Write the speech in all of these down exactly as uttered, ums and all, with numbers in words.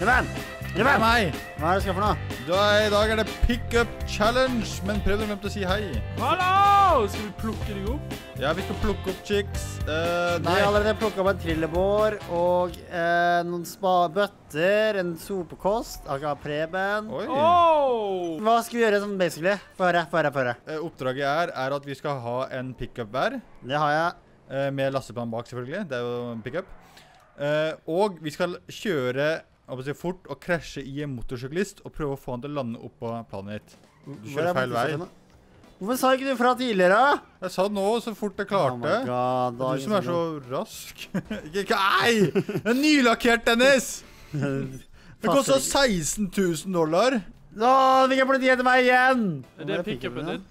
Ruben! Det er meg. Hva er det du skal for noe? Da, I dag er det pick-up challenge, men prøv å glemme å si hei. Hallo! Skal vi plukke deg opp? Ja, vi skal plukke opp chicks. Uh, Vi har allerede plukket opp en trillebår og eh, noen spa-bøtter, en sopekost, akkurat Preben. Oi. Oh! Hva skal vi gjøre sånn basically? Få høre, få høre, få høre. Uh, oppdraget er, er at vi skal ha en pick-up hver, Det har jeg. uh, med lasteplan bak selvfølgelig. Det er jo en pick-up. Uh, og vi skal kjøre si, fort og krasje i en motorsyklist og prøve å få han til å lande opp på planet ditt. Du kjører feil vei. Hvorfor sa ikke du fra tidligere? Jeg sa nå så fort jeg klarte. Oh my God, det er du som er så rask. Ikke, nei! Det er nylakkert, Dennis! Det kostet seksten tusen dollar. Nå, vi kan politiet etter meg igjen! Er det pick-upen din?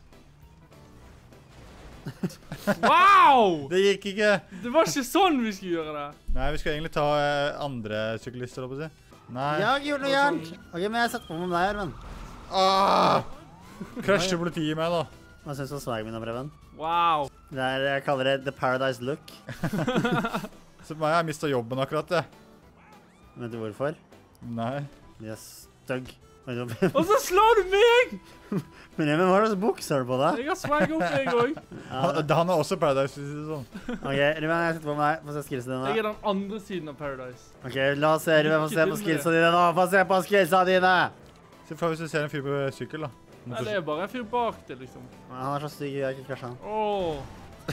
Wow! Det gikk ikke. Det var ikke sånn vi skulle gjøre det. Nei, vi skal egentlig ta eh, andre syklister, håper jeg. Nei. Jeg har ikke gjort noe gærent. Ok, men jeg har sett på med deg her, venn. Ah! Krasjer politiet meg, da. Hva synes du om svagen min, Preben? Wow. Det er, jeg kaller det The Paradise Look. Så meg har mistet jobben akkurat, det. Vet du hvorfor? Nei. De er støgg. Og så slår du meg! Men Emil, hva slags bukser har du på deg? Jeg har svag opp meg også. Han, han er også Paradise, hvis det er sånn. Ok, Ruben, jeg sitter på med deg. Få se skillsene dine. Jeg er den andre siden av Paradise. Ok, la oss se, Ruben, få se på skillsene dine nå. Få se på skillsene dine! Se fra hvis du ser en fyr på sykkel, da. Nei, det er bare en fyr bak det, liksom. Han er så stygg, jeg kan ikke krasje han. Åh.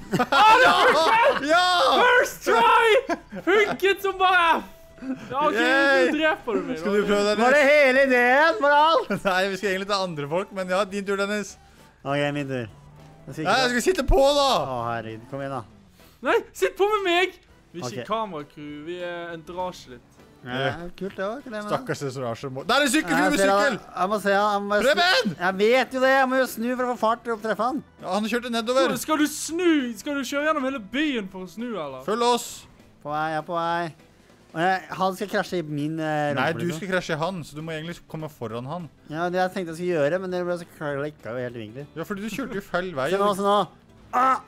Ja! First try! Funket som bare F! Ja, ok, Yay! du dreper du meg. Skal du prøve, Dennis? Var det hele ideen for alt? Nei, vi skal egentlig ta andre folk, men ja, din tur, Dennis. Ok, min tur. Jeg skal Nei, jeg skal sitte på, da! Å, herregud, kom igjen da. Nei, sitt på med meg! Vi er ikke Ok. kameracrew, vi er entourage litt. Ja, kult det også, det med. Stakkars restaurasje. Der er sykkel, Jeg fyr med ser han- sykkel! Jeg må se han. jeg må snu- Preben! Jeg vet jo det, jeg må jo snu for å få fart og treffe han. Ja, han kjørte nedover. Skal du snu? Skal du kjøre gjennom hele byen for å snu, eller? Følg oss. På vei, jeg er på vei. Og jeg, han skal krasje i min eh, Nei, rumpe, du liksom. skal krasje i han, så du må egentlig komme foran han. Ja, det jeg tenkte jeg skulle gjøre, men det ble så klikket jo helt vinkler. Ja, fordi du kjørte jo feil vei. Se nå, se nå. Ah!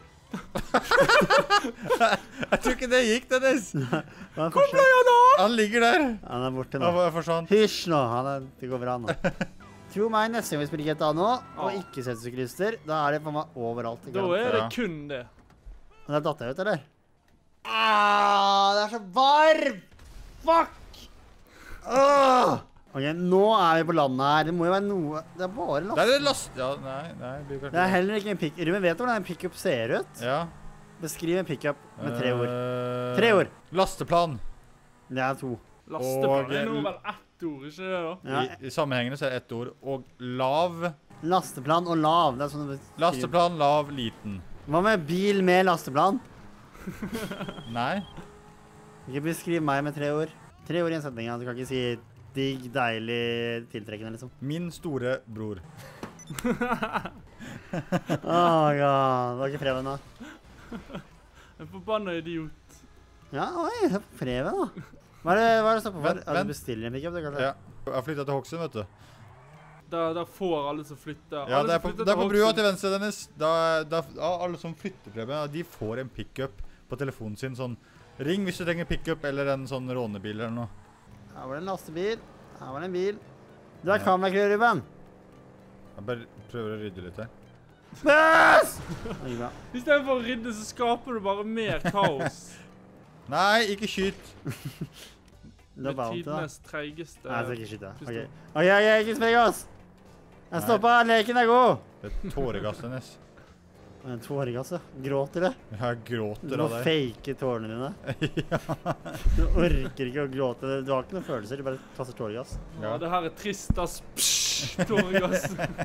Jeg tror ikke det gikk, Dennis. Kom da, Ja da! Han ligger der. Han er borte nå. Han var forsvant. Hysj nå, han er, det går bra nå. Tro meg, neste gang vi spiller G T A nå, og ikke setter syklister, da er det på meg overalt. Da er det Ja. kun det. Men det datt jeg ut, eller? Ah, det er så varm! Fuck! Ah! Ok, nå er vi på landet her. Det må jo være noe. Det er bare last. Der er det last. Ja, nei, nei. Det blir kanskje... Det er heller ikke en pick. Ruben vet hvordan en pickup ser ut. Ja. Beskriv en pickup med tre ord. Eh, Tre ord. Lasteplan. Det er to. Lasteplan Og- er nå vel ett ord, ikke det da? Ja, I, I sammenhengende så er det ett ord. Og lav. lasteplan og lav. Det er sånn det beskriver. Lasteplan, lav, liten. Hva med bil med lasteplan? Nei. Ikke beskriv meg med tre ord. Tre ord i en setning. Ja. Du kan ikke si digg, deilig, tiltrekkende, liksom. Min store bror. Åh, god. Det var ikke Preben da. En forbanna idiot. Ja, oi, hør på Preben da. Hva er det, hva er det står på for? Vent, Ja, vent. du bestiller en pickup, det kan du. Ja. Jeg har flyttet til Hokksund, vet du. Der, der får alle som flytter. Ja, Alle det er som på, flytter det er på til brua Hokksund. til venstre, Dennis. Da, da, ja, alle som flytter, Preben, ja, de får en pick-up på telefonen sin. Sånn, ring hvis du trenger pick-up eller en sånn rånebil eller noe. Her var det en lastebil. Her var det en bil. Du er kamerakrew, Ruben. Jeg bare prøver å rydde litt her. Bøs! Det gikk bra. I stedet for å rydde, så skaper du bare mer kaos. Nei, ikke skyt. Det Med er bare til da. tidenes treigeste. Nei, jeg skal ikke skyte. Ok, pistol. ok, ok, ikke spreng oss. Jeg stopper, leken er god. Det er tåregass, Dennis. En tåregass, ja. Gråter det? Jeg gråter Du må av deg. fake tårene dine. Du orker ikke å gråte. Du har ikke noen følelser, du bare kasser tåregass. Ja, det her er trist, ass. Psj, tåregass.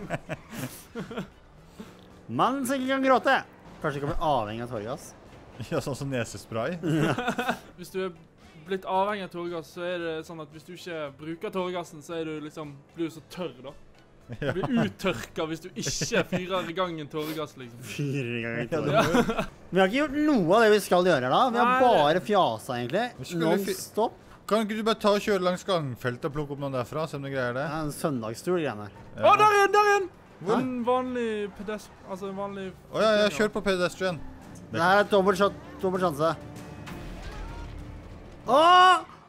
Mannen som ikke kan gråte. Kanskje ikke bli avhengig av tåregass. Ja, sånn som nesespray. Hvis du er blitt avhengig av tåregass, så er det sånn at hvis du ikke bruker tåregassen, så er du liksom, blir du så tørr da. Du blir uttørka hvis du ikke fyrer i gang en tåregass, liksom. Fire ganger Ja, tåregass. det må- Vi har ikke gjort noe av det vi skal gjøre da. Vi har Nei. bare fjasa egentlig. Vi skulle fi- Non-stop. Kan ikke du bare ta og kjøre langs gangfeltet og plukke opp noen derfra, se om du greier Det det? er en søndagstur igjen her. Å, der er en, der er en! Hvor? En vanlig pedest... Altså en vanlig... Å ja, ja, kjør på pedestrian. Det her er dobbelt shot, dobbelt sjanse. Åh!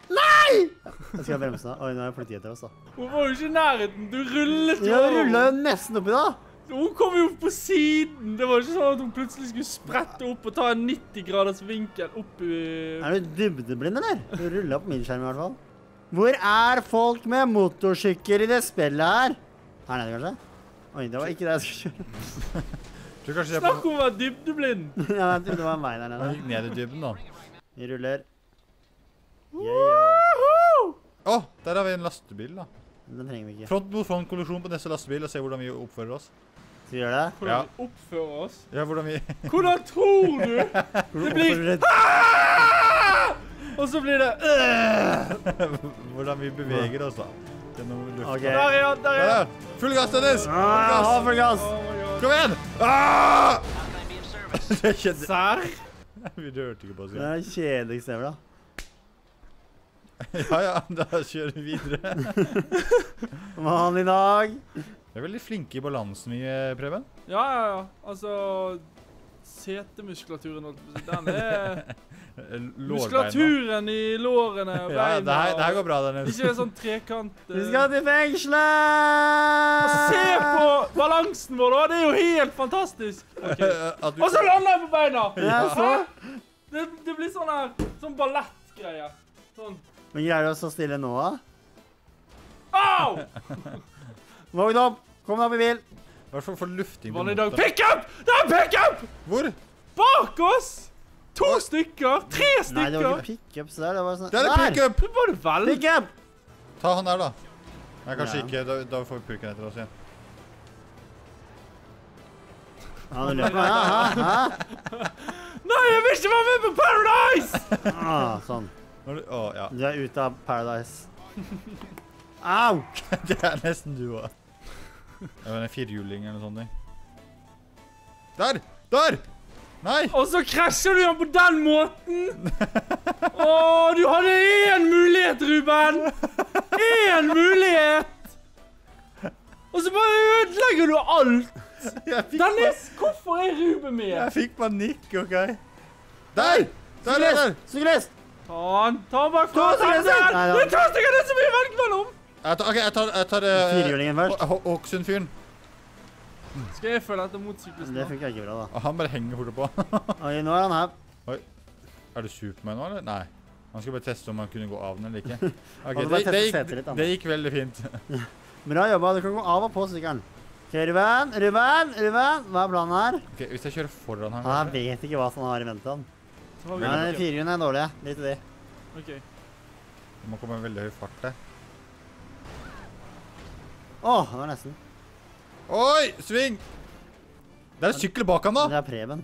Nei! Jeg skal bremse. Oi, nå er politiet etter oss, da. Hun var jo ikke i nærheten. Du rullet jo. Jeg rullet jo nesten oppi da. Hun kom jo på siden. Det var ikke sånn at hun plutselig skulle sprette opp og ta en nitti graders vinkel opp i... Er du dybdeblind, eller? Du rullet på min skjerm i hvert fall. Hvor er folk med motorsykler i det spillet her? Her nede, kanskje? Oi, det var ikke det jeg skulle kjøre. Tror kanskje det er Snakk på... om å være dybdeblind. Ja, men det var en vei der nede. Han gikk ned i dybden da. Vi ruller. Yeah. Åh, der har vi en lastebil da. Den trenger vi ikke. Front mot front kollisjon på neste lastebil og se hvordan vi oppfører oss. Skal vi gjøre det? Hvordan Ja. vi oppfører oss. Ja, hvordan vi... Hvordan tror du? Det blir... Ah! Og så blir det... hvordan vi beveger oss da. Gjennom luften. Ok. Der er han, der er han. Ja, full gass, Dennis! Ah, ha full gass! Oh my God. Kom igjen! Ah! Det kjente... Serr? Vi rørte ikke på oss Det igjen. er kjedeligst ever, da. Ja, ja, da kjører vi videre. Hva har han i dag? Vi er veldig flinke i balansen vi, Preben. Ja, ja, ja. Altså... Setemuskulaturen, holdt jeg på å si. Den er... Lårbeina. Muskulaturen i lårene og Ja, beina. det her, det her går bra, Dennis. Ikke en sånn trekant... eh. Vi skal til fengselet! Se på balansen vår da, det er jo helt fantastisk. Ok. At du... Og så lander jeg på beina! Ja, så. Det, det blir sånn her, sånn ballettgreier. Sånn. Men greier du å stå stille nå, da? Au! Vågn opp! Kom deg opp i bil! I hvert fall for lufting Hva på er det i dag? motor. Pick-up! Det er pick-up! Hvor? Bak oss! To stykker, tre Nei, det var stykker. ikke pick-ups der, det var sånn... Der er pick-up! Det var det vel. Pick-up! Ta han der da. Nei, kanskje Ja. ikke, da, da får vi purken etter oss igjen. Ja, du løper meg, ja, hæ? Hæ? Nei, jeg vil ikke være med på Paradise! Ah, sånn. Når du... Å, ja. Du er ute av Paradise. Au! Det er nesten du også. Det var en firhjuling eller noe sånt. Der! Der! Nei! Og så krasjer du igjen på den måten! Åh, du hadde én mulighet, Ruben! Én mulighet! Og så bare ødelegger du alt! Jeg fikk, Dennis, hvorfor er Ruben med? jeg fikk panikk, ok? Der! Der, der, der! Syklist! Ta han, ta han bak fra To stykker, den der! nei, Det da. er to stykker det som vi velger mellom! Jeg tar, ok, jeg tar, jeg tar... eh, Firhjulingen først. Hå- Hå- Håksund-fyren. Skal jeg følge etter motorsyklisten? Det da? funker ikke bra, da. Og han bare henger fortere på. Ok, nå er han her. Er det Superman nå, eller? Nei. Han skulle bare teste om han kunne gå av den eller ikke. Ok, Han må det, bare det, teste gikk, setet litt, han. det gikk veldig fint. Bra jobba, du kan gå av og på sykkelen. Ok, Ruben, Ruben, Ruben, hva er planen her? Ok, hvis jeg kjører foran han, Han kanskje? vet ikke hva som har i vente han. Så har vi Nei, den. firehjulene er dårlige, litt i det. Ok. Det må komme en veldig høy fart der. Åh, det var nesten. Oi, sving! Det er en sykkel bak han da. Det er Preben.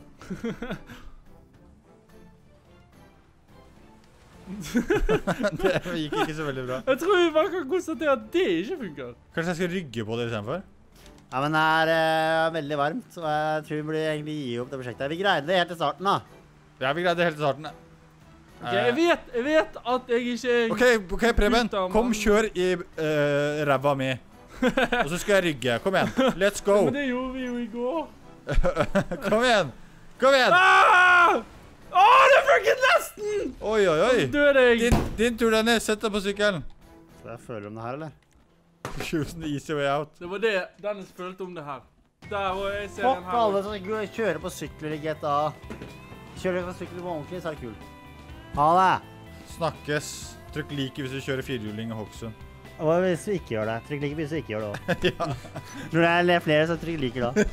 Det gikk ikke så veldig bra. Jeg tror vi bare kan konstatere at det ikke funker. Kanskje jeg skal rygge på det i stedet for? Ja, men det er eh, veldig varmt, så jeg tror vi burde egentlig gi opp det prosjektet. Vi greide det helt til starten da. Ja, vi greide det helt til starten. Ok, jeg vet, jeg vet at jeg ikke er... Ok, ok, Preben. Ut av Kom, mannen. kjør i uh, ræva mi. Og så skal jeg rygge. Kom igjen. Let's go. Men det gjorde vi jo i går. Kom igjen. Kom igjen. Ah! Åh, det funket nesten! Oi, oi, oi. Døde jeg. Din, din tur, Dennis. Sett deg på sykkelen. Så jeg føler om det her, eller? Choose the easy way out. Det var det Dennis følte om det her. Der og jeg ser den Fuck her. alle som går- kjører på sykler i G T A. Kjører du på sykler på ordentlig, så er det kult. Ha det! Snakkes. Trykk like hvis du kjører firehjuling og Hokksund. Og hva hvis vi ikke gjør det? Trykk like hvis vi ikke gjør det også. Ja. Tror du det er flere som trykker liker da?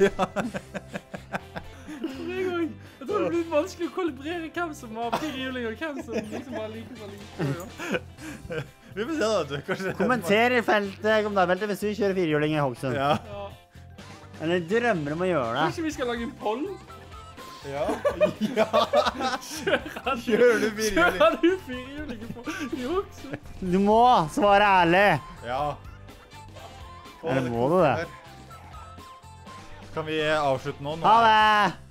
For en gang. Jeg tror det blir vanskelig å kalibrere hvem som har firehjuling og hvem som liksom bare liker seg like. Ja. Vi får se da, du. Kanskje... Kommenter i feltet, kommentarfeltet hvis du kjører firehjuling i Hokksund. Ja. Ja. Eller drømmer om å gjøre det. Kanskje vi skal lage en poll? Ja. Ja. Kjører du firehjuling? Kjører du firehjuling på i Hokksund? Du må svare ærlig. Ja. Eller må du det? Kan vi avslutte nå? Nå Ha er- det!